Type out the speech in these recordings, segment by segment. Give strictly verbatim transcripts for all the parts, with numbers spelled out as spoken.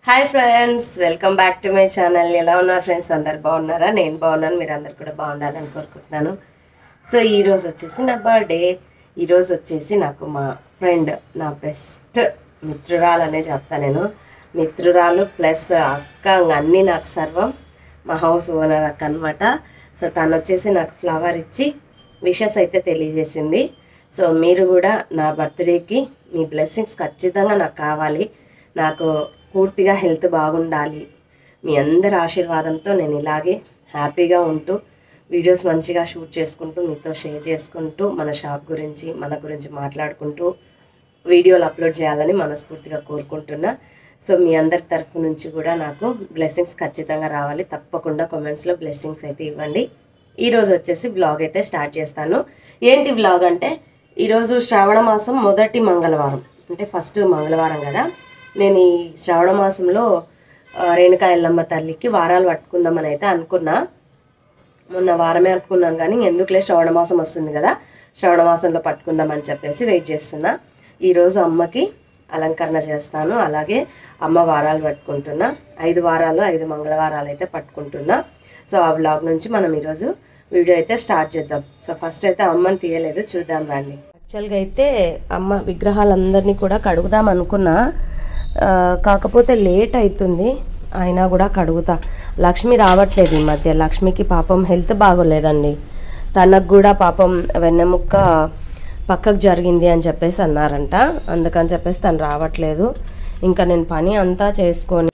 Hi friends, welcome back to my channel. ఎలా ఉన్నారు friends? అందరు బాగున్నారా? నేను బాగున్నాను, మీరు అందరు కూడా బాగుండాలని కోరుకుంటున్నాను. సో ఈరోజు వచ్చేసి నా బర్త్డే. ఈరోజు వచ్చేసి నాకు మా ఫ్రెండ్, నా బెస్ట్ మిత్రురాలనే చెప్తాను నేను. మిత్రురాలు ప్లస్ అక్క, అన్నీ నాకు సర్వం. మా హౌస్ ఓనర్ అక్క అనమాట. సో తను వచ్చేసి నాకు ఫ్లవర్ ఇచ్చి విషెస్ అయితే తెలియజేసింది. సో మీరు కూడా నా బర్త్డేకి మీ బ్లెస్సింగ్స్ ఖచ్చితంగా నాకు కావాలి. నాకు పూర్తిగా హెల్త్ బాగుండాలి. మీ అందరి ఆశీర్వాదంతో నేను ఇలాగే హ్యాపీగా ఉంటూ వీడియోస్ మంచిగా షూట్ చేసుకుంటూ మీతో షేర్ చేసుకుంటూ మన షాప్ గురించి మన గురించి మాట్లాడుకుంటూ వీడియోలు అప్లోడ్ చేయాలని మనస్ఫూర్తిగా కోరుకుంటున్నా. సో మీ అందరి తరఫు నుంచి కూడా నాకు బ్లెస్సింగ్స్ ఖచ్చితంగా రావాలి. తప్పకుండా కామెంట్స్లో బ్లెస్సింగ్స్ అయితే ఇవ్వండి. ఈరోజు వచ్చేసి బ్లాగ్ అయితే స్టార్ట్ చేస్తాను. ఏంటి బ్లాగ్ అంటే, ఈరోజు శ్రావణ మాసం మొదటి మంగళవారం, అంటే ఫస్ట్ మంగళవారం కదా. నేను ఈ శ్రావణ మాసంలో రేణుకా ఎల్లమ్మ తల్లికి వారాలు పట్టుకుందామని అయితే అనుకున్నా. మొన్న వారమే అనుకున్నాను, కానీ ఎందుకులే శ్రావణ మాసం వస్తుంది కదా, శ్రావణ మాసంలో పట్టుకుందామని చెప్పేసి వెయిట్ చేస్తున్నా. ఈరోజు అమ్మకి అలంకరణ చేస్తాను, అలాగే అమ్మ వారాలు పట్టుకుంటున్నా. ఐదు వారాలు ఐదు మంగళవారాలు అయితే పట్టుకుంటున్నా. సో ఆ వ్లాగ్ నుంచి మనం ఈరోజు వీడియో అయితే స్టార్ట్ చేద్దాం. సో ఫస్ట్ అయితే అమ్మని తీయలేదు, చూద్దాం రండి. యాక్చువల్గా అయితే అమ్మ విగ్రహాలందరినీ కూడా కడుగుదాం అనుకున్నా, కాకపోతే లేట్ అవుతుంది. అయినా కూడా కడుగుతా. లక్ష్మి రావట్లేదు ఈ మధ్య. లక్ష్మికి పాపం హెల్త్ బాగోలేదండి. తనకు కూడా పాపం వెన్నెముక్క పక్కకు జరిగింది అని చెప్పేసి అన్నారంట. అందుకని చెప్పేసి తను రావట్లేదు. ఇంకా నేను పని అంతా చేసుకొని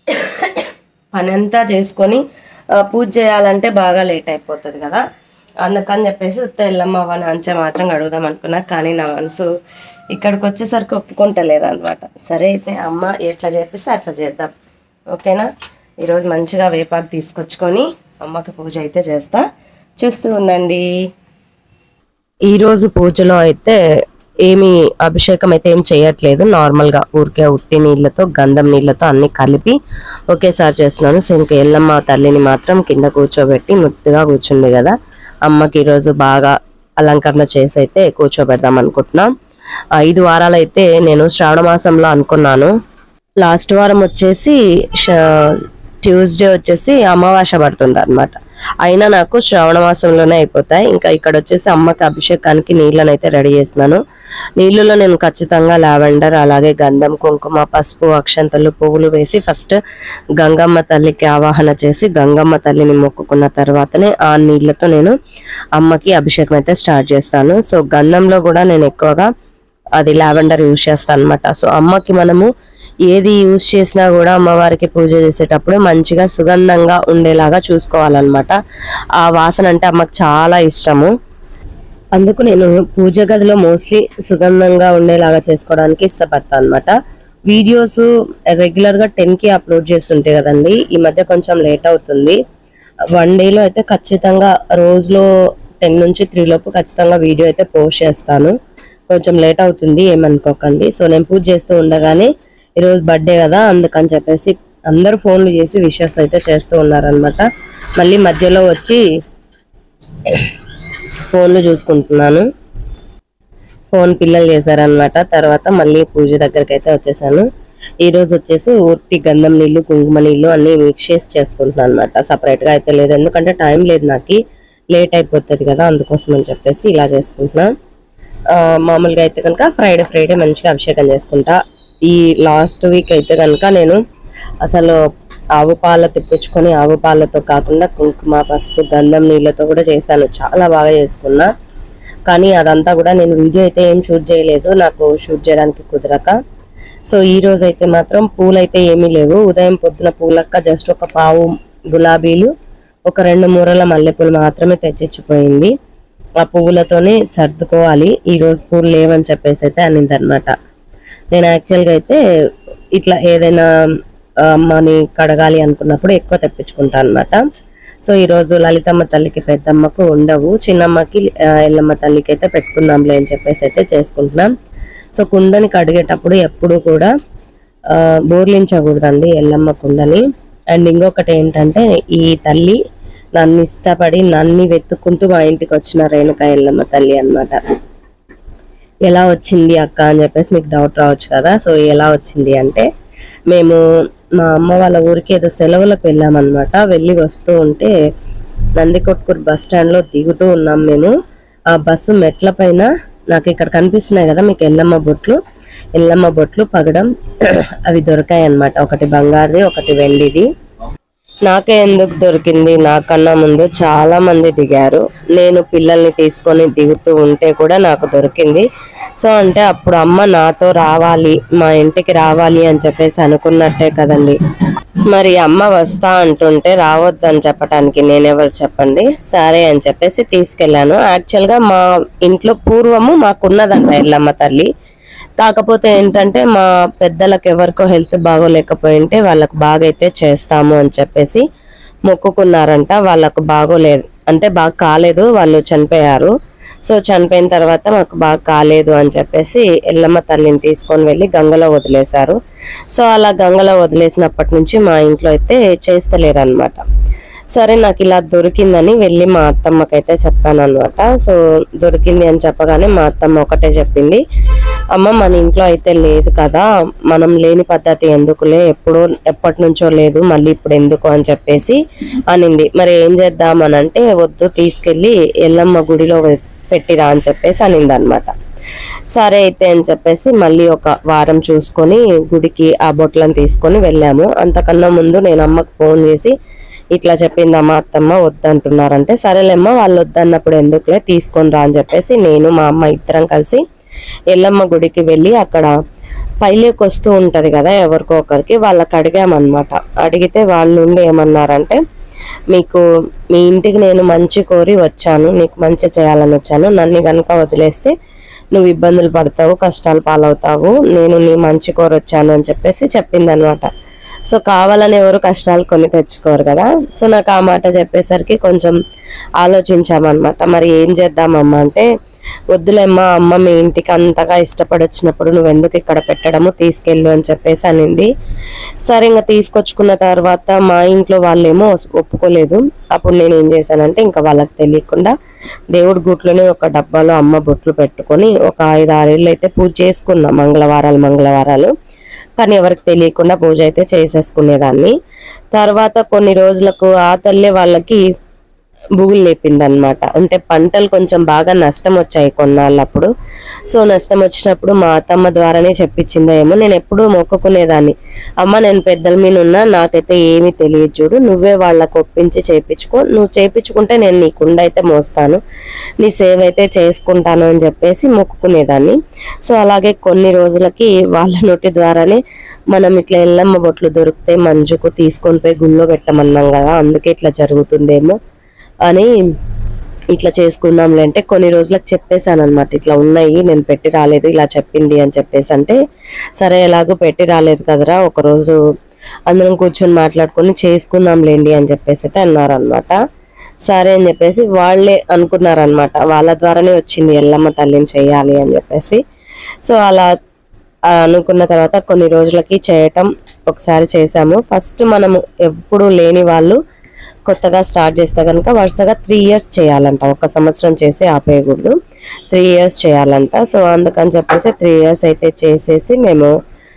పని అంతా చేసుకొని పూజ చేయాలంటే బాగా లేట్ అయిపోతుంది కదా. అందుకని చెప్పేసి ఉత్త ఎల్లమ్మ అవ్వని అంచె మాత్రం అడుగుదాం అనుకున్నా, కానీ నా మనసు ఇక్కడికి వచ్చేసరికి ఒప్పుకుంటలేదు అనమాట. సరే అయితే అమ్మ ఎట్లా చేపిస్తే అట్లా చేద్దాం, ఓకేనా. ఈరోజు మంచిగా వేపాకు తీసుకొచ్చుకొని అమ్మకి పూజ అయితే చేస్తా, చూస్తూ ఉండండి. ఈరోజు పూజలో అయితే ఏమి అభిషేకం అయితే ఏం చేయట్లేదు. నార్మల్గా ఊరికే ఉట్టి నీళ్ళతో గంధం నీళ్ళతో అన్ని కలిపి ఒకేసారి చేస్తున్నాను. సో ఇంకా ఎల్లమ్మ తల్లిని మాత్రం కింద కూర్చోబెట్టి ముద్దుగా కూర్చుంది కదా, అమ్మకి ఈరోజు బాగా అలంకరణ చేసి అయితే కూర్చోబెడదాం అనుకుంటున్నాం. ఐదు వారాలు అయితే నేను శ్రావణ మాసంలో అనుకున్నాను. లాస్ట్ వారం వచ్చేసి ట్యూస్డే వచ్చేసి అమావాస్య పడుతుంది అనమాట. అయినా నాకు శ్రావణ మాసంలోనే అయిపోతాయి. ఇంకా ఇక్కడ వచ్చేసి అమ్మకి అభిషేకానికి నీళ్ళని అయితే రెడీ చేస్తున్నాను. నీళ్ళలో నేను ఖచ్చితంగా లావెండర్, అలాగే గంధం, కుంకుమ, పసుపు, అక్షంతలు, పువ్వులు వేసి ఫస్ట్ గంగమ్మ తల్లికి ఆవాహన చేసి గంగమ్మ తల్లిని మొక్కుకున్న తర్వాతనే ఆ నీళ్ళతో నేను అమ్మకి అభిషేకం అయితే స్టార్ట్ చేస్తాను. సో గంధంలో కూడా నేను ఎక్కువగా అది లావెండర్ యూజ్ చేస్తాను అనమాట. సో అమ్మకి మనము ఏది యూజ్ చేసినా కూడా అమ్మవారికి పూజ చేసేటప్పుడు మంచిగా సుగంధంగా ఉండేలాగా చూసుకోవాలన్నమాట. ఆ వాసన అంటే అమ్మకి చాలా ఇష్టము. అందుకు నేను పూజ గదిలో మోస్ట్లీ సుగంధంగా ఉండేలాగా చేసుకోవడానికి ఇష్టపడతాను అనమాట. వీడియోస్ రెగ్యులర్గా టెన్కి అప్లోడ్ చేస్తుంటే కదండి, ఈ మధ్య కొంచెం లేట్ అవుతుంది. వన్ డేలో అయితే ఖచ్చితంగా రోజులో టెన్ నుంచి త్రీ లోపు ఖచ్చితంగా వీడియో అయితే పోస్ట్ చేస్తాను. కొంచెం లేట్ అవుతుంది, ఏమనుకోకండి. సో నేను పూజ చేస్తూ ఉండగానే ఈరోజు బర్త్డే కదా, అందుకని చెప్పేసి అందరూ ఫోన్లు చేసి విషెస్ అయితే చేస్తూ ఉన్నారనమాట. మళ్ళీ మధ్యలో వచ్చి ఫోన్లు చూసుకుంటున్నాను. ఫోన్ పిల్లలు చేశారనమాట. తర్వాత మళ్ళీ పూజ దగ్గరికి అయితే వచ్చేసాను. ఈరోజు వచ్చేసి ఊర్తి గంధం నీళ్ళు, కుంకుమ నీళ్ళు అన్నీ మిక్స్ చేసి చేసుకుంటున్నాను అనమాట. సపరేట్గా అయితే లేదు, ఎందుకంటే టైం లేదు, నాకు లేట్ అయిపోతుంది కదా, అందుకోసం అని చెప్పేసి ఇలా చేసుకుంటున్నాను. మామూలుగా అయితే కనుక ఫ్రైడే ఫ్రైడే మంచిగా అభిషేకం చేసుకుంటా. ఈ లాస్ట్ వీక్ అయితే కనుక నేను అసలు ఆవు పాల తెప్పించుకొని ఆవు పాలతో కాకుండా కుంకుమ, పసుపు, గంధం నీళ్ళతో కూడా చేశాను. చాలా బాగా చేసుకున్నా. కానీ అదంతా కూడా నేను వీడియో అయితే ఏం షూట్ చేయలేదు, నాకు షూట్ చేయడానికి కుదరక. సో ఈ రోజు అయితే మాత్రం పూలు అయితే ఏమీ లేవు. ఉదయం పొద్దున పూలక్క జస్ట్ ఒక పావు గులాబీలు, ఒక రెండు మూరల మల్లెపూలు మాత్రమే తెచ్చిచ్చిపోయింది. ఆ పువ్వులతోనే సర్దుకోవాలి. ఈరోజు పూలు లేవని చెప్పేసి అయితే అనింది అనమాట. నేను యాక్చువల్గా అయితే ఇట్లా ఏదైనా అమ్మని కడగాలి అనుకున్నప్పుడు ఎక్కువ తెప్పించుకుంటాను అనమాట. సో ఈరోజు లలితమ్మ తల్లికి, పెద్దమ్మకు ఉండవు, చిన్నమ్మకి ఎల్లమ్మ తల్లికి అయితే పెట్టుకుందాంలే అని చెప్పేసి అయితే చేసుకుంటున్నాం. సో కుండని కడిగేటప్పుడు ఎప్పుడు కూడా బోర్లించకూడదండి ఎల్లమ్మ కుండని. అండ్ ఇంకొకటి ఏంటంటే, ఈ తల్లి నన్ను ఇష్టపడి నన్ను వెతుక్కుంటూ మా ఇంటికి వచ్చిన రేణుకా ఎల్లమ్మ తల్లి అనమాట. ఎలా వచ్చింది అక్క అని చెప్పేసి మీకు డౌట్ రావచ్చు కదా. సో ఎలా వచ్చింది అంటే, మేము మా అమ్మ వాళ్ళ ఊరికి ఏదో సెలవులకు వెళ్ళామన్నమాట. వెళ్ళి వస్తూ ఉంటే నందికొట్కూరు బస్ స్టాండ్లో దిగుతూ ఉన్నాం మేము. ఆ బస్సు మెట్ల పైన నాకు ఇక్కడ కనిపిస్తున్నాయి కదా మీకు ఎల్లమ్మ బొట్లు, ఎల్లమ్మ బొట్లు పగడం అవి దొరికాయి అన్నమాట. ఒకటి బంగారుది, ఒకటి వెండిది. నాకే ఎందుకు దొరికింది, నాకన్నా ముందు చాలా మంది దిగారు. నేను పిల్లల్ని తీసుకొని దిగుతూ ఉంటే కూడా నాకు దొరికింది. సో అంటే అప్పుడు అమ్మ నాతో రావాలి, మా ఇంటికి రావాలి అని చెప్పేసి అనుకున్నట్టే కదండి. మరి అమ్మ వస్తా అంటుంటే రావద్దని చెప్పడానికి నేనెవరు చెప్పండి. సరే అని చెప్పేసి తీసుకెళ్లాను. యాక్చువల్గా మా ఇంట్లో పూర్వము మాకున్నదంట ఎల్లమ్మ తల్లి. కాకపోతే ఏంటంటే మా పెద్దలకు ఎవరికో హెల్త్ బాగోలేకపోయింటే వాళ్ళకు బాగైతే చేస్తాము అని చెప్పేసి మొక్కుకున్నారంట. వాళ్ళకు బాగోలేదు అంటే బాగా కాలేదు, వాళ్ళు చనిపోయారు. సో చనిపోయిన తర్వాత మాకు బాగా కాలేదు అని చెప్పేసి ఎల్లమ్మ తల్లిని తీసుకొని వెళ్ళి గంగలో వదిలేశారు. సో అలా గంగలో వదిలేసినప్పటి నుంచి మా ఇంట్లో అయితే చేస్తలేరు అనమాట. సరే నాకు ఇలా దొరికిందని వెళ్ళి మా అత్తమ్మకైతే చెప్పాను అనమాట. సో దొరికింది అని చెప్పగానే మా అత్తమ్మ ఒకటే చెప్పింది, అమ్మ మన ఇంట్లో అయితే లేదు కదా, మనం లేని పద్ధతి ఎందుకులే, ఎప్పుడో ఎప్పటి నుంచో లేదు మళ్ళీ ఇప్పుడు ఎందుకు అని చెప్పేసి అనింది. మరి ఏం చేద్దామని అంటే వద్దు తీసుకెళ్ళి ఎల్లమ్మ గుడిలో పెట్టిరా అని చెప్పేసి అనింది అనమాట. సరే అయితే అని చెప్పేసి మళ్ళీ ఒక వారం చూసుకొని గుడికి ఆ బొట్లను తీసుకొని వెళ్ళాము. అంతకన్నా ముందు నేను అమ్మకు ఫోన్ చేసి ఇట్లా చెప్పింది అమ్మ అత్తమ్మ వద్దంటున్నారంటే, సరేలేమ్మ వాళ్ళు వద్దన్నప్పుడు ఎందుకులే తీసుకొని రా అని చెప్పేసి నేను మా అమ్మ ఇద్దరం కలిసి ఎల్లమ్మ గుడికి వెళ్ళి అక్కడ పైలేకి వస్తూ ఉంటది కదా ఎవరికో ఒకరికి, వాళ్ళకి అడిగామన్నమాట. అడిగితే వాళ్ళు నుండి ఏమన్నారంటే, మీకు మీ ఇంటికి నేను మంచి కోరి వచ్చాను, నీకు మంచి చేయాలని వచ్చాను, నన్ను కనుక వదిలేస్తే నువ్వు ఇబ్బందులు పడతావు, కష్టాలు పాలవుతావు, నేను నీ మంచి కోరి వచ్చాను అని చెప్పేసి చెప్పింది అనమాట. సో కావాలని ఎవరు కష్టాలు కొని తెచ్చుకోరు కదా. సో నాకు ఆ మాట చెప్పేసరికి కొంచెం ఆలోచించామన్నమాట. మరి ఏం చేద్దామమ్మా అంటే, వద్దులేమ్మా అమ్మ మీ ఇంటికి అంతగా ఇష్టపడి వచ్చినప్పుడు నువ్వెందుకు ఇక్కడ పెట్టడము, తీసుకెళ్ళు అని చెప్పేసి అనింది. సరే ఇంకా తీసుకొచ్చుకున్న తర్వాత మా ఇంట్లో వాళ్ళేమో ఒప్పుకోలేదు. అప్పుడు నేను ఏం చేశానంటే ఇంకా వాళ్ళకి తెలియకుండా దేవుడి గుట్లోనే ఒక డబ్బాలో అమ్మ బొట్లు పెట్టుకొని ఒక ఐదు ఆరేళ్ళు అయితే పూజ చేసుకున్నా, మంగళవారాలు మంగళవారాలు కానీ ఎవరికి తెలియకుండా పూజ అయితే చేసేసుకునేదాన్ని. తర్వాత కొన్ని రోజులకు ఆ తల్లే వాళ్ళకి భూగులు లేపింది అనమాట. అంటే పంటలు కొంచెం బాగా నష్టం వచ్చాయి కొన్నాళ్ళప్పుడు. సో నష్టం వచ్చినప్పుడు మా అత్తమ్మ ద్వారానే చెప్పించిందో ఏమో, నేను ఎప్పుడూ మొక్కుకునేదాన్ని, అమ్మ నేను పెద్దల మీద ఉన్నా నాకైతే ఏమీ తెలియదు చూడు, నువ్వే వాళ్ళకు ఒప్పించి చేయించుకో, నువ్వు చేయించుకుంటే నేను నీ కుండ అయితే మోస్తాను, నీ సేవ అయితే చేసుకుంటాను అని చెప్పేసి మొక్కుకునేదాన్ని. సో అలాగే కొన్ని రోజులకి వాళ్ళ నోటి ద్వారానే మనం ఇట్లా ఎల్లమ్మ బొట్లు దొరికితే మంజుకు తీసుకొని పోయి గుళ్ళో పెట్టమన్నాం కదా, అందుకే ఇట్లా జరుగుతుందేమో అని ఇట్లా చేసుకుందాంలే అంటే కొన్ని రోజులకు చెప్పేశాను అనమాట, ఇట్లా ఉన్నాయి నేను పెట్టి రాలేదు ఇలా చెప్పింది అని చెప్పేసి. అంటే సరే ఎలాగో పెట్టి రాలేదు కదరా, ఒకరోజు అందరం కూర్చొని మాట్లాడుకొని చేసుకుందాంలేండి అని చెప్పేసి అయితే అన్నారనమాట. సరే అని చెప్పేసి వాళ్ళే అనుకున్నారనమాట, వాళ్ళ ద్వారానే వచ్చింది ఎల్లమ్మ తల్లిని చేయాలి అని చెప్పేసి. సో అలా అనుకున్న తర్వాత కొన్ని రోజులకి చేయటం ఒకసారి చేసాము. ఫస్ట్ మనము ఎప్పుడు లేని వాళ్ళు కొత్తగా స్టార్ట్ చేస్తే కనుక వరుసగా త్రీ ఇయర్స్ చేయాలంట, ఒక సంవత్సరం చేసి ఆపేయకూడదు, త్రీ ఇయర్స్ చేయాలంట. సో అందుకని చెప్పేసి త్రీ ఇయర్స్ అయితే చేసేసి మేము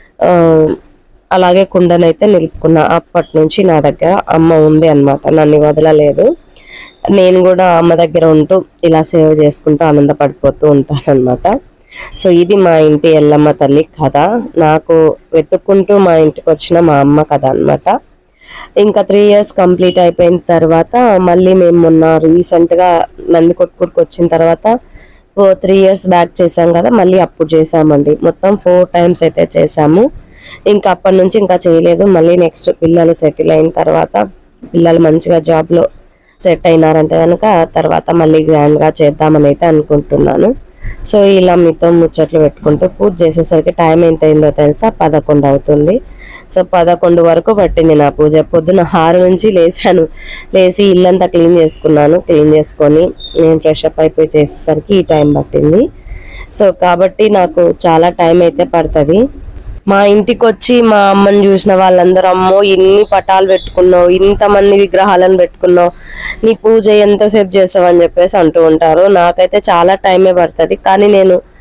అలాగే కుండనైతే నిలుపుకున్నా. అప్పటి నుంచి నా దగ్గర అమ్మ ఉంది అనమాట, నన్ను వదలలేదు. నేను కూడా అమ్మ దగ్గర ఉంటూ ఇలా సేవ చేసుకుంటూ ఆనందపడిపోతూ ఉంటాను అనమాట. సో ఇది మా ఇంటి ఎల్లమ్మ తల్లి కథ, నాకు వెతుక్కుంటూ మా ఇంటికి వచ్చిన మా అమ్మ కథ అనమాట. ఇంకా త్రీ ఇయర్స్ కంప్లీట్ అయిపోయిన తర్వాత మళ్ళీ మేము మొన్న రీసెంట్గా నందికొట్కూరుకి వచ్చిన తర్వాత త్రీ ఇయర్స్ బ్యాక్ చేసాం కదా, మళ్ళీ అప్పుడు చేసామండి. మొత్తం ఫోర్ టైమ్స్ అయితే చేసాము. ఇంకా అప్పటి నుంచి ఇంకా చేయలేదు. మళ్ళీ నెక్స్ట్ పిల్లలు సెటిల్ అయిన తర్వాత, పిల్లలు మంచిగా జాబ్లో సెట్ అయినారంటే కనుక తర్వాత మళ్ళీ గ్రాండ్గా చేద్దామని అయితే అనుకుంటున్నాను. సో ఇలా మీతో ముచ్చట్లు పెట్టుకుంటూ పూజ చేసేసరికి టైం ఎంత అయిందో తెలుసా, పదకొండు అవుతుంది. సో పదకొండు వరకు పట్టింది నా పూజ. పొద్దున ఆరు నుంచి లేసాను, లేచి ఇల్లంతా క్లీన్ చేసుకున్నాను. క్లీన్ చేసుకొని నేను ఫ్రెష్ అప్ అయిపోయి చేసేసరికి ఈ టైం పట్టింది. సో కాబట్టి నాకు చాలా టైం అయితే పడుతుంది. మా ఇంటికి వచ్చి మా అమ్మని చూసిన వాళ్ళందరూ, అమ్మో ఇన్ని పటాలు పెట్టుకున్నావు, ఇంతమంది విగ్రహాలను పెట్టుకున్నావు, నీ పూజ ఎంతసేపు చేస్తావు అని చెప్పేసి అంటూ ఉంటారు. నాకైతే చాలా టైమే పడుతుంది, కానీ నేను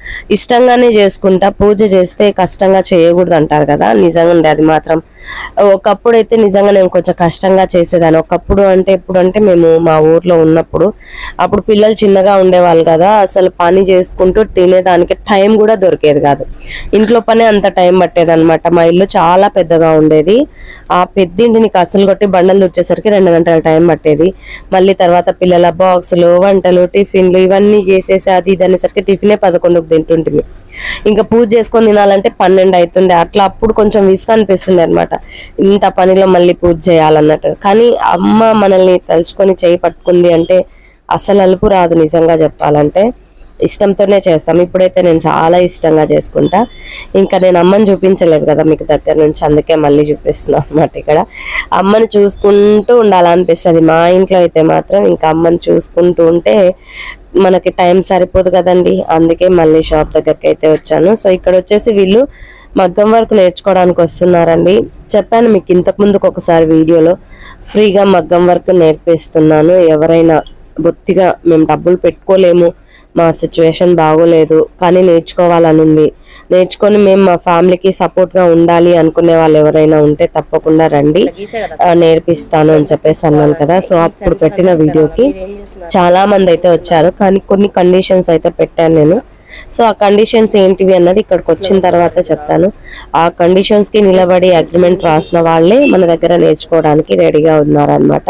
ఇష్టంగానే చేసుకుంటా. పూజ చేస్తే కష్టంగా చేయకూడదు అంటారు కదా, నిజంగా అది మాత్రం ఒకప్పుడు అయితే నిజంగా నేను కొంచెం కష్టంగా చేసేదాన్ని. ఒకప్పుడు అంటే ఎప్పుడు అంటే మేము మా ఊర్లో ఉన్నప్పుడు, అప్పుడు పిల్లలు చిన్నగా ఉండేవాళ్ళు కదా, అసలు పని చేసుకుంటూ తినేదానికి టైం కూడా దొరికేది కాదు. ఇంట్లో పని అంత టైం పట్టేది అనమాట. మా ఇల్లు చాలా పెద్దగా ఉండేది. ఆ పెద్దింటిని కసలు కొట్టి బండలు వచ్చేసరికి రెండు గంటల టైం పట్టేది. మళ్ళీ తర్వాత పిల్లల బాక్సులు, వంటలు, టిఫిన్లు ఇవన్నీ చేసేసి అది ఇది అనేసరికి టిఫినే పదకొండుకు తింటుంటుంది. ఇంకా పూజ చేసుకొని తినాలంటే పన్నెండు అవుతుండే. అట్లా అప్పుడు కొంచెం విసుగు అనిపిస్తుండే అనమాట, ఇంత పనిలో మళ్ళీ పూజ చేయాలన్నట్టు. కానీ అమ్మ మనల్ని తలుచుకొని చేయి పట్టుకుంది అంటే అసలు అలుపు రాదు. నిజంగా చెప్పాలంటే ఇష్టంతోనే చేస్తాం. ఇప్పుడైతే నేను చాలా ఇష్టంగా చేసుకుంటా. ఇంకా నేను అమ్మని చూపించలేదు కదా మీకు దగ్గర నుంచి, అందుకే మళ్ళీ చూపిస్తున్నాను అన్నమాట. ఇక్కడ అమ్మని చూసుకుంటూ ఉండాలనిపిస్తుంది. మా ఇంట్లో అయితే మాత్రం ఇంకా అమ్మని చూసుకుంటూ ఉంటే మనకి టైం సరిపోదు కదండి. అందుకే మళ్ళీ షాప్ దగ్గరికి అయితే వచ్చాను. సో ఇక్కడ వచ్చేసి వీళ్ళు మగ్గం వర్క్ నేర్చుకోవడానికి వస్తున్నారండి. చెప్పాను మీకు ఇంతకు ముందుకు ఒకసారి వీడియోలో, ఫ్రీగా మగ్గం వర్క్ నేర్పిస్తున్నాను. ఎవరైనా బొత్తిగా మేము డబ్బులు పెట్టుకోలేము, మా సిచ్యువేషన్ బాగోలేదు, కానీ నేర్చుకోవాలని ఉంది, నేర్చుకొని మేము మా ఫ్యామిలీకి సపోర్ట్గా ఉండాలి అనుకునే వాళ్ళు ఎవరైనా ఉంటే తప్పకుండా రండి, నేర్పిస్తాను అని చెప్పేసి అన్నాను కదా. సో అప్పుడు పెట్టిన వీడియోకి చాలా మంది అయితే వచ్చారు, కానీ కొన్ని కండిషన్స్ అయితే పెట్టాను నేను. సో ఆ కండిషన్స్ ఏంటివి అన్నది ఇక్కడికి వచ్చిన తర్వాత చెప్తాను. ఆ కండిషన్స్ కి నిలబడి అగ్రిమెంట్ రాసిన వాళ్ళే మన దగ్గర నేర్చుకోవడానికి రెడీగా ఉన్నారనమాట.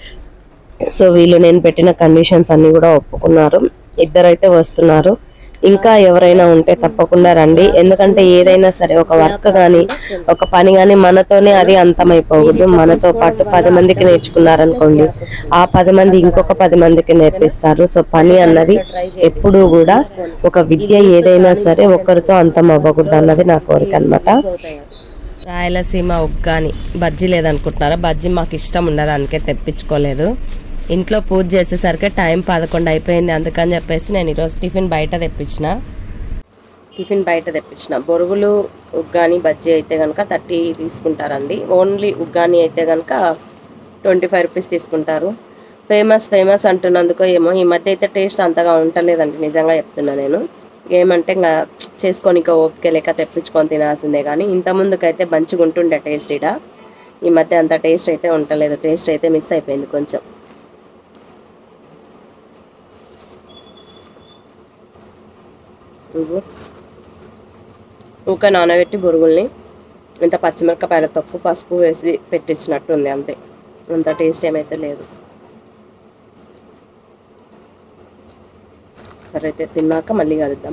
సో వీళ్ళు నేను పెట్టిన కండిషన్స్ అన్ని కూడా ఒప్పుకున్నారు. ఇద్దరైతే వస్తున్నారు. ఇంకా ఎవరైనా ఉంటే తప్పకుండా రండి. ఎందుకంటే ఏదైనా సరే ఒక వర్క్ కానీ ఒక పని కానీ మనతోనే అది అంతమైపోకూడదు. మనతో పాటు పది మందికి నేర్చుకున్నారనుకోండి, ఆ పది మంది ఇంకొక పది మందికి నేర్పిస్తారు. సో పని అన్నది ఎప్పుడూ కూడా, ఒక విద్య ఏదైనా సరే ఒకరితో అంతం అవ్వకూడదు అన్నది నా కోరిక అనమాట. రాయలసీమ ఉగ్గాని బజ్జీ లేదనుకుంటున్నారా? బజ్జీ మాకు ఇష్టం ఉండదు, అందుకే తెప్పించుకోలేదు. ఇంట్లో పూజ చేసేసరికి టైం పదకొండు అయిపోయింది. అందుకని చెప్పేసి నేను ఈరోజు టిఫిన్ బయట తెప్పించిన టిఫిన్ బయట తెప్పించిన బొరుగులు ఉగ్గాని బజ్జీ అయితే కనుక థర్టీ తీసుకుంటారండి. ఓన్లీ ఉగ్గాని అయితే కనుక ట్వంటీ ఫైవ్ రూపీస్ తీసుకుంటారు. ఫేమస్ ఫేమస్ అంటున్నందుకో ఏమో ఈ మధ్య అయితే టేస్ట్ అంతగా ఉండలేదండి, నిజంగా చెప్తున్నా నేను. ఏమంటే ఇంకా చేసుకొని ఇంకా ఓపిక లేక తెప్పించుకొని తినాల్సిందే. కానీ ఇంత ముందుకైతే మంచిగా ఉంటుండే టేస్ట్. ఇడ ఈ మధ్య అంత టేస్ట్ అయితే ఉండలేదు, టేస్ట్ అయితే మిస్ అయిపోయింది కొంచెం. ఊక నానబెట్టి బొరుగుల్ని ఇంత పచ్చిమిరపకాయల తక్కువ పసుపు వేసి పెట్టించినట్టు ఉంది, అంతే. అంత టేస్ట్ ఏమైతే లేదు. సరే అయితే తిన్నాక మళ్ళీ కలుద్దాం.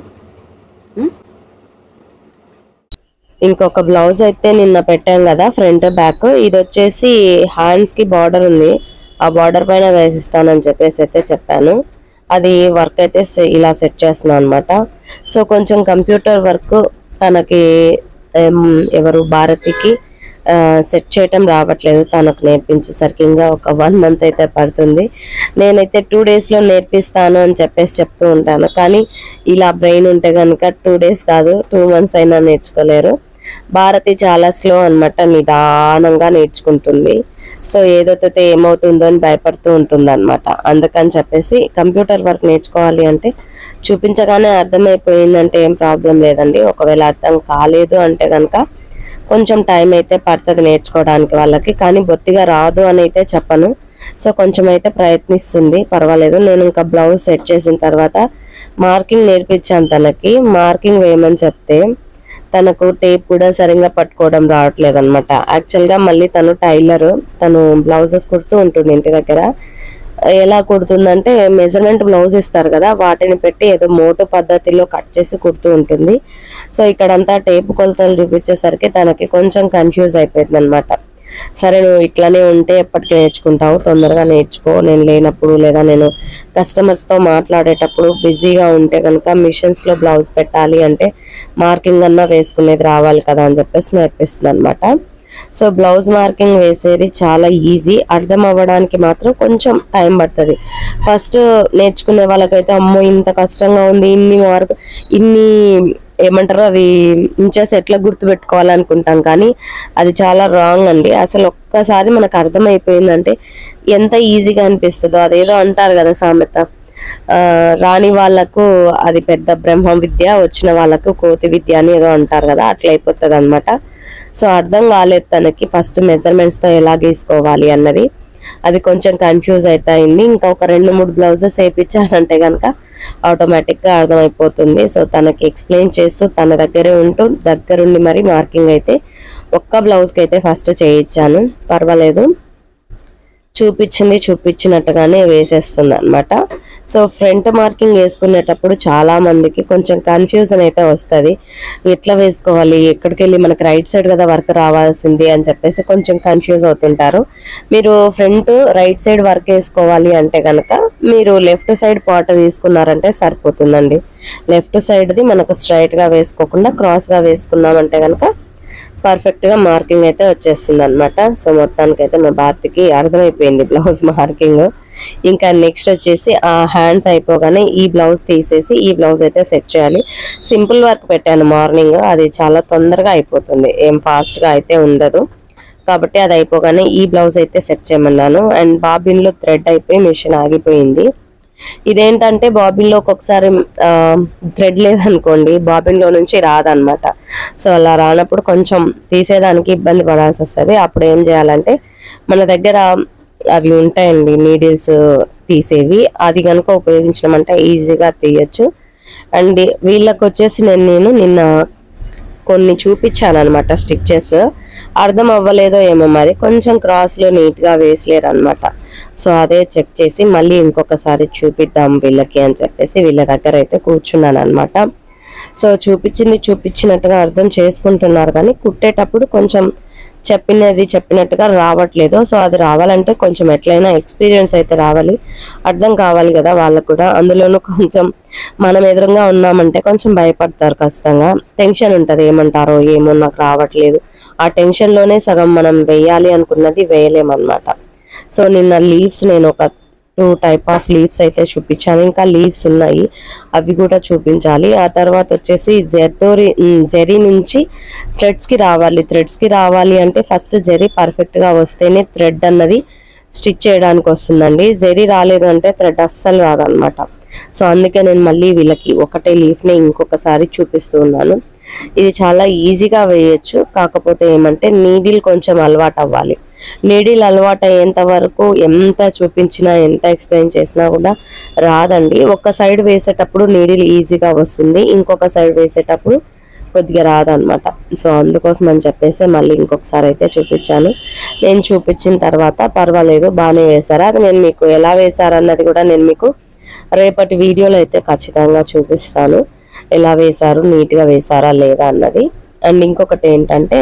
ఇంకొక బ్లౌజ్ అయితే నిన్న పెట్టాం కదా ఫ్రంట్ బ్యాక్, ఇది వచ్చేసి హ్యాండ్స్ కి బార్డర్ ఉంది, ఆ బార్డర్ పైన వేసిస్తానని చెప్పేసి అయితే చెప్పాను. అది వర్క్ అయితే ఇలా సెట్ చేస్తున్నాను అనమాట. సో కొంచెం కంప్యూటర్ వర్క్ తనకి ఎవరు భారతికి సెట్ చేయటం రావట్లేదు, తనకు నేర్పించేసరికి ఇంకా ఒక వన్ మంత్ అయితే పడుతుంది. నేనైతే టూ డేస్లో నేర్పిస్తాను అని చెప్పేసి చెప్తూ ఉంటాను, కానీ ఇలా బ్రెయిన్ ఉంటే కనుక టూ డేస్ కాదు టూ మంత్స్ అయినా నేర్చుకోలేరు. భారతి చాలా స్లో అనమాట, నిదానంగా నేర్చుకుంటుంది. సో ఏదైతే ఏమవుతుందో అని భయపడుతూ ఉంటుంది అనమాట. అందుకని చెప్పేసి కంప్యూటర్ వర్క్ నేర్చుకోవాలి అంటే చూపించగానే అర్థమైపోయిందంటే ఏం ప్రాబ్లం లేదండి. ఒకవేళ అర్థం కాలేదు అంటే కనుక కొంచెం టైం అయితే పడుతుంది నేర్చుకోవడానికి వాళ్ళకి, కానీ బొత్తిగా రాదు అని అయితే చెప్పను. సో కొంచెం అయితే ప్రయత్నిస్తుంది, పర్వాలేదు. నేను ఇంకా బ్లౌజ్ సెట్ చేసిన తర్వాత మార్కింగ్ నేర్పించాను తనకి. మార్కింగ్ వేయమని చెప్తే తనకు టేప్ కూడా సరిగ్గా పట్టుకోవడం రావట్లేదు అనమాట. యాక్చువల్గా మళ్ళీ తను టైలర్, తను బ్లౌజెస్ కుడుతూ ఉంటుంది ఇంటి దగ్గర. ఎలా కుడుతుందంటే మెజర్మెంట్ బ్లౌజ్ ఇస్తారు కదా, వాటిని పెట్టి ఏదో మోటు పద్ధతిలో కట్ చేసి కుడుతూ ఉంటుంది. సో ఇక్కడంతా టేపు కొలతలు చూపించేసరికి తనకి కొంచెం కన్ఫ్యూజ్ అయిపోయింది అనమాట. సరే నువ్వు ఇట్లానే ఉంటే ఎప్పటికీ నేర్చుకుంటావు, తొందరగా నేర్చుకో, నేను లేనప్పుడు లేదా నేను కస్టమర్స్తో మాట్లాడేటప్పుడు బిజీగా ఉంటే కనుక మిషన్స్లో బ్లౌజ్ పెట్టాలి అంటే మార్కింగ్ అన్నా వేసుకునేది రావాలి కదా అని చెప్పేసి నేర్పిస్తుంది అనమాట. సో బ్లౌజ్ మార్కింగ్ వేసేది చాలా ఈజీ, అర్థం అవ్వడానికి మాత్రం కొంచెం టైం పడుతుంది. ఫస్ట్ నేర్చుకునే వాళ్ళకైతే అమ్మో ఇంత కష్టంగా ఉంది, ఇన్ని మార్క్ ఇన్ని ఏమంటారు అవి ఇంచెస్ ఎట్లా గుర్తుపెట్టుకోవాలనుకుంటాం, కానీ అది చాలా రాంగ్ అండి. అసలు ఒక్కసారి మనకు అర్థమైపోయిందంటే ఎంత ఈజీగా అనిపిస్తుందో. అదేదో అంటారు కదా సామెత, రాని వాళ్ళకు అది పెద్ద బ్రహ్మ విద్య, వచ్చిన వాళ్ళకు కోతి విద్య అని ఏదో అంటారు కదా, అట్లా అయిపోతుంది అనమాట. సో అర్థం కాలేదు తనకి ఫస్ట్ మెజర్మెంట్స్తో ఎలా గీసుకోవాలి అన్నది, అది కొంచెం కన్ఫ్యూజ్ అవుతాయింది. ఇంకా ఒక రెండు మూడు బ్లౌజెస్ వేయించానంటే కనుక ఆటోమేటిక్గా అర్థమైపోతుంది. సో తనకి ఎక్స్ప్లెయిన్ చేస్తూ తన దగ్గరే ఉంటూ దగ్గరుండి మరి మార్కింగ్ అయితే ఒక్క బ్లౌజ్కి అయితే ఫస్ట్ చేయించాను. పర్వాలేదు, చూపించింది చూపించినట్టుగానే వేసేస్తుంది అనమాట. సో ఫ్రంట్ మార్కింగ్ వేసుకునేటప్పుడు చాలా మందికి కొంచెం కన్ఫ్యూజన్ అయితే వస్తుంది, ఎట్లా వేసుకోవాలి, ఎక్కడికి వెళ్ళి మనకి రైట్ సైడ్ కదా వర్క్ రావాల్సింది అని చెప్పేసి కొంచెం కన్ఫ్యూజ్ అవుతుంటారు. మీరు ఫ్రంట్ రైట్ సైడ్ వర్క్ వేసుకోవాలి అంటే కనుక మీరు లెఫ్ట్ సైడ్ పార్ట్ తీసుకున్నారంటే సరిపోతుందండి. లెఫ్ట్ సైడ్ది మనకు స్ట్రైట్గా వేసుకోకుండా క్రాస్గా వేసుకున్నామంటే కనుక పర్ఫెక్ట్గా మార్కింగ్ అయితే వచ్చేస్తుంది అనమాట. సో మొత్తానికైతే మా భారతికి అర్థమైపోయింది బ్లౌజ్ మార్కింగ్. ఇంకా నెక్స్ట్ వచ్చేసి ఆ హ్యాండ్స్ అయిపోగానే ఈ బ్లౌజ్ తీసేసి ఈ బ్లౌజ్ అయితే సెట్ చేయాలి. సింపుల్ వర్క్ పెట్టాను మార్నింగ్, అది చాలా తొందరగా అయిపోతుంది, ఏం ఫాస్ట్గా అయితే ఉండదు. కాబట్టి అది అయిపోగానే ఈ బ్లౌజ్ అయితే సెట్ చేయమన్నాను. అండ్ బాబిన్లో థ్రెడ్ అయిపోయి మిషన్ ఆగిపోయింది. ఇదేంటంటే బాబిన్లో ఒక్కొక్కసారి థ్రెడ్ లేదనుకోండి బాబిన్లో నుంచి రాదనమాట. సో అలా రానప్పుడు కొంచెం తీసేదానికి ఇబ్బంది పడాల్సి వస్తుంది. అప్పుడు ఏం చేయాలంటే మన దగ్గర అవి ఉంటాయండి నీడిల్స్ తీసేవి, అది కనుక ఉపయోగించడమంటే ఈజీగా తీయచ్చు. అండ్ వీళ్ళకి వచ్చేసి నేను నేను నిన్న కొన్ని చూపించాను అనమాట స్టిచ్చెస్, అర్థం అవ్వలేదో ఏమో మరి, కొంచెం క్రాస్లో నీట్గా వేసలేరు అనమాట. సో అదే చెక్ చేసి మళ్ళీ ఇంకొకసారి చూపిద్దాం వీళ్ళకి అని చెప్పేసి వీళ్ళ దగ్గర అయితే కూర్చున్నాను అనమాట. సో చూపించింది చూపించినట్టుగా అర్థం చేసుకుంటున్నారు, కానీ కుట్టేటప్పుడు కొంచెం చెప్పినది చెప్పినట్టుగా రావట్లేదు. సో అది రావాలంటే కొంచెం ఎట్లయినా ఎక్స్పీరియన్స్ అయితే రావాలి, అర్థం కావాలి కదా వాళ్ళకు కూడా. అందులోనూ కొంచెం మనం ఎదురుగా ఉన్నామంటే కొంచెం భయపడతారు, ఖచ్చితంగా టెన్షన్ ఉంటుంది, ఏమంటారో ఏమో నాకు రావట్లేదు, ఆ టెన్షన్లోనే సగం మనం వేయాలి అనుకున్నది వేయలేమన్నమాట. సో నిన్న లీవ్స్ నేను ఒక టూ టైప్ ఆఫ్ లీవ్స్ అయితే చూపించాను, ఇంకా లీవ్స్ ఉన్నాయి అవి కూడా చూపించాలి. ఆ తర్వాత వచ్చేసి జెర్దోరి జెరీ నుంచి థ్రెడ్స్కి రావాలి. థ్రెడ్స్కి రావాలి అంటే ఫస్ట్ జెరీ పర్ఫెక్ట్గా వస్తేనే థ్రెడ్ అన్నది స్టిచ్ చేయడానికి వస్తుందండి. జెరీ రాలేదు అంటే థ్రెడ్ అస్సలు రాదనమాట. సో అందుకే నేను మళ్ళీ వీళ్ళకి ఒకటే లీఫ్ని ఇంకొకసారి చూపిస్తూ ఉన్నాను. ఇది చాలా ఈజీగా వేయచ్చు, కాకపోతే ఏమంటే నీడిల్ కొంచెం అలవాటు అవ్వాలి. నీడిల్ అలవాటు అయ్యేంత వరకు ఎంత చూపించినా ఎంత ఎక్స్ప్లెయిన్ చేసినా కూడా రాదండి. ఒక సైడ్ వేసేటప్పుడు నీడిల్ ఈజీగా వస్తుంది, ఇంకొక సైడ్ వేసేటప్పుడు కొద్దిగా రాదనమాట. సో అందుకోసం అని చెప్పేసి మళ్ళీ ఇంకొకసారి అయితే చూపించాను. నేను చూపించిన తర్వాత పర్వాలేదు బాగానే వేశారు, అది నేను మీకు ఎలా వేశారన్నది కూడా నేను మీకు రేపటి వీడియోలో అయితే ఖచ్చితంగా చూపిస్తాను, ఎలా వేశారు, నీట్గా వేశారా లేదా అన్నది. అండ్ ఇంకొకటి ఏంటంటే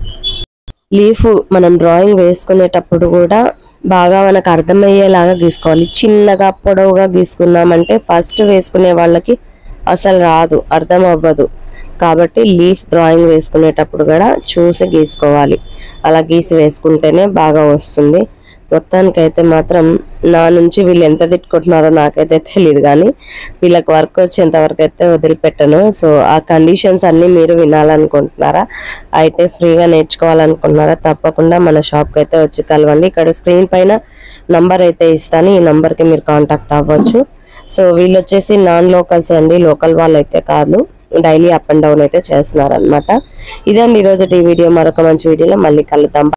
లీఫ్ మనం డ్రాయింగ్ వేసుకునేటప్పుడు కూడా బాగా మనకు అర్థమయ్యేలాగా గీసుకోవాలి. చిన్నగా పొడవుగా గీసుకున్నామంటే ఫస్ట్ వేసుకునే వాళ్ళకి అసలు రాదు, అర్థం అవ్వదు. కాబట్టి లీఫ్ డ్రాయింగ్ వేసుకునేటప్పుడు కూడా చూసి గీసుకోవాలి, అలా గీసి వేసుకుంటేనే బాగా వస్తుంది. మొత్తానికైతే మాత్రం నా నుంచి వీళ్ళు ఎంత తిట్టుకుంటున్నారో నాకైతే తెలియదు, కానీ వీళ్ళకి వర్క్ వచ్చేంత వరకు అయితే వదిలిపెట్టను. సో ఆ కండిషన్స్ అన్నీ మీరు వినాలనుకుంటున్నారా, అయితే ఫ్రీగా నేర్చుకోవాలనుకుంటున్నారా, తప్పకుండా మన షాప్కి అయితే వచ్చి కలవండి. ఇక్కడ స్క్రీన్ పైన నంబర్ అయితే ఇస్తాను, ఈ నంబర్కి మీరు కాంటాక్ట్ అవ్వచ్చు. సో వీళ్ళు వచ్చేసి నాన్ లోకల్స్ అండి, లోకల్ వాళ్ళు అయితే కాదు, డైలీ అప్ అండ్ డౌన్ అయితే చేస్తున్నారు అనమాట. ఇదండి ఈరోజు ఈ వీడియో, మరొక మంచి వీడియోలో మళ్ళీ కలుద్దాం.